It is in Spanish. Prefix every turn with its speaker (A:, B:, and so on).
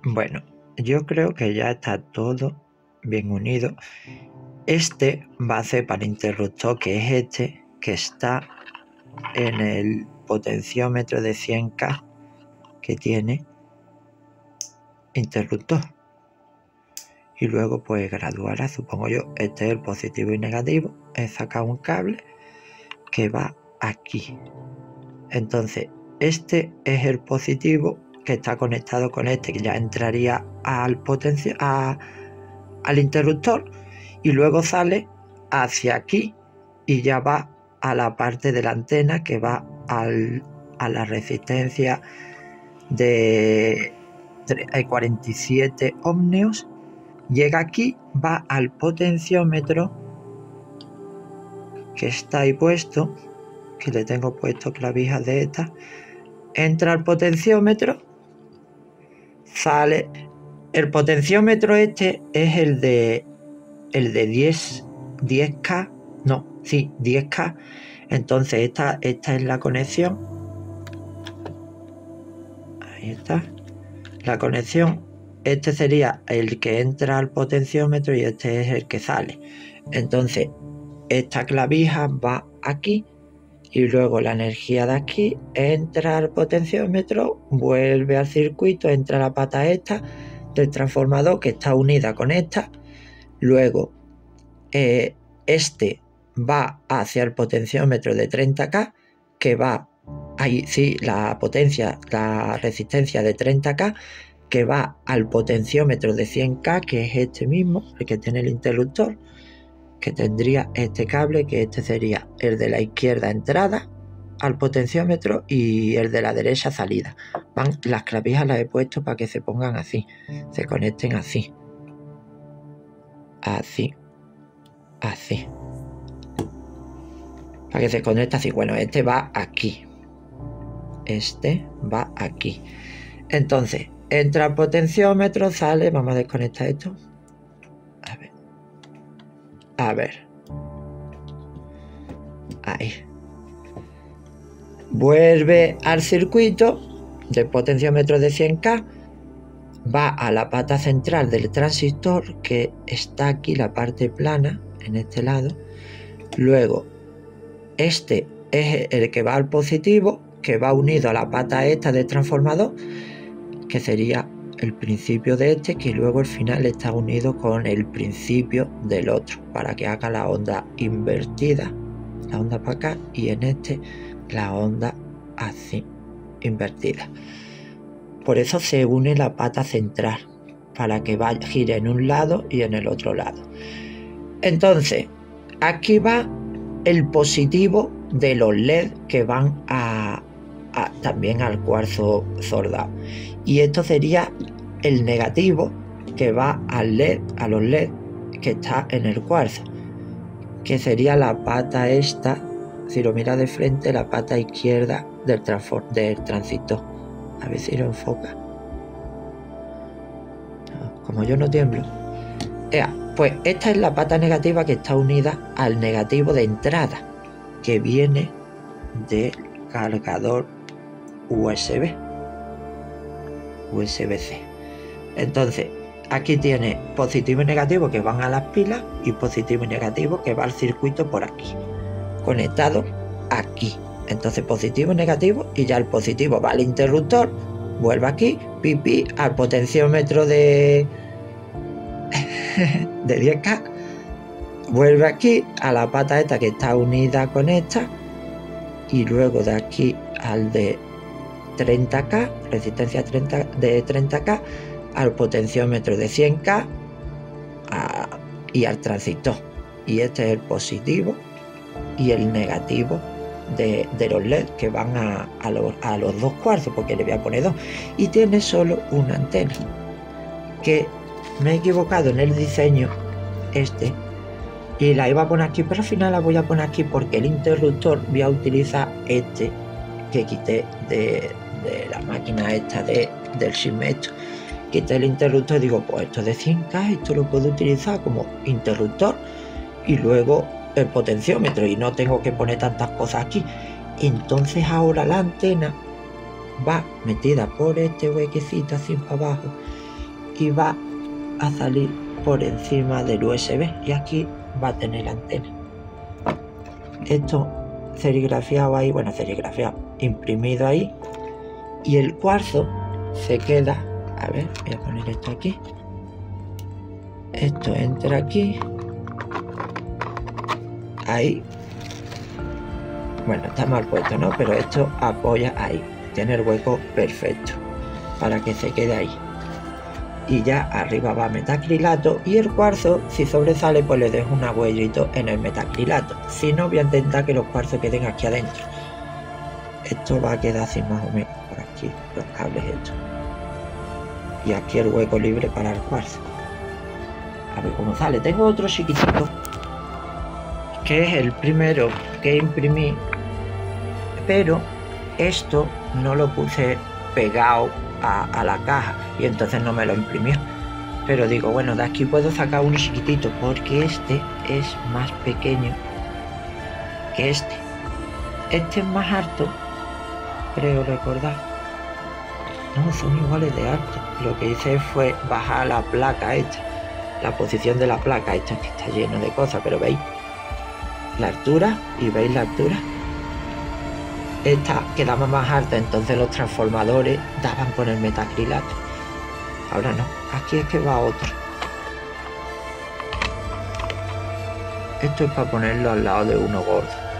A: Bueno, yo creo que ya está todo bien unido. Este va a ser para el interruptor, que es este, que está en el potenciómetro de 100K que tiene interruptor. Y luego pues graduará, supongo yo, este es el positivo y negativo. He sacado un cable que va aquí. Entonces, este es el positivo que está conectado con este, que ya entraría al interruptor, y luego sale hacia aquí y ya va a la parte de la antena que va a la resistencia de 47 ohmios. Llega aquí, va al potenciómetro que está ahí puesto, que le tengo puesto clavijas de estas. Entra al potenciómetro, sale. El potenciómetro este es el de 10K, no, sí, 10K. Entonces esta es la conexión. Ahí está. La conexión. Este sería el que entra al potenciómetro y este es el que sale. Entonces esta clavija va aquí y luego la energía de aquí entra al potenciómetro, vuelve al circuito, entra a la pata esta del transformador que está unida con esta. Luego este va hacia el potenciómetro de 30K, que va ahí, sí, la potencia, la resistencia de 30K, que va al potenciómetro de 100K, que es este mismo, el que tiene el interruptor, que tendría este cable, que este sería el de la izquierda entrada al potenciómetro y el de la derecha salida. Las clavijas las he puesto para que se pongan así, se conecten así, así, así, para que se conecte así. Bueno, este va aquí, este va aquí. Entonces entra al potenciómetro, sale. Vamos a desconectar esto. A ver. Ahí. Vuelve al circuito del potenciómetro de 100K. Va a la pata central del transistor, que está aquí, la parte plana, en este lado. Luego, este es el que va al positivo, que va unido a la pata esta del transformador, que sería el principio de este, que luego el final está unido con el principio del otro, para que haga la onda invertida, la onda para acá, y en este la onda así, invertida. Por eso se une la pata central, para que gire en un lado y en el otro lado. Entonces, aquí va el positivo de los LED que van también al cuarzo soldado. Y esto sería el negativo que va al LED, a los LED que está en el cuarzo, que sería la pata esta, si lo mira de frente, la pata izquierda del transistor. A ver si lo enfoca. Como yo no tiemblo. Pues esta es la pata negativa que está unida al negativo de entrada, que viene del cargador USB-C. Entonces, aquí tiene positivo y negativo que van a las pilas y positivo y negativo que va al circuito por aquí, conectado aquí. Entonces, positivo y negativo, y ya el positivo va al interruptor, vuelve aquí, pipi, al potenciómetro de 10K, vuelve aquí a la pata esta que está unida con esta, y luego de aquí al de 30K, resistencia de 30K, al potenciómetro de 100K y al transistor. Y este es el positivo y el negativo de los LED que van a los dos cuarzos, porque le voy a poner dos. Y tiene solo una antena, que me he equivocado en el diseño y la iba a poner aquí, pero al final la voy a poner aquí porque el interruptor voy a utilizar este que quité de la máquina esta del Simeto. Quité el interruptor y digo, pues esto de 100K, esto lo puedo utilizar como interruptor y luego el potenciómetro, y no tengo que poner tantas cosas aquí. Entonces ahora la antena va metida por este huequecito así para abajo, y va a salir por encima del USB y aquí va a tener la antena. Esto serigrafiado ahí, bueno, serigrafiado, imprimido ahí, y el cuarzo se queda, a ver, voy a poner esto aquí, esto entra aquí, ahí, bueno, está mal puesto, ¿no? Pero esto apoya ahí, tiene el hueco perfecto para que se quede ahí. Y ya arriba va metacrilato, y el cuarzo, si sobresale, pues le dejo un agujero en el metacrilato. Si no, voy a intentar que los cuarzos queden aquí adentro. Esto va a quedar así más o menos por aquí, los cables estos. Y aquí el hueco libre para el cuarzo. A ver cómo sale. Tengo otro chiquitito, que es el primero que imprimí, pero esto no lo puse pegado a la caja y entonces no me lo imprimió. Pero digo, bueno, de aquí puedo sacar uno chiquitito, porque este es más pequeño que este. Este es más alto, creo recordar. No, son iguales de alto. Lo que hice fue bajar la placa esta, la posición de la placa esta, que está lleno de cosas, pero veis la altura y veis la altura. Esta quedaba más alta, entonces los transformadores daban con el metacrilato. Ahora no, aquí es que va otro. Esto es para ponerlo al lado de uno gordo.